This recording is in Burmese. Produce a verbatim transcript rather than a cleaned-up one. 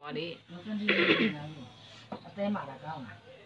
ပါလေမစန်ဒီနေလားအသေးမှာလားကောင်းလား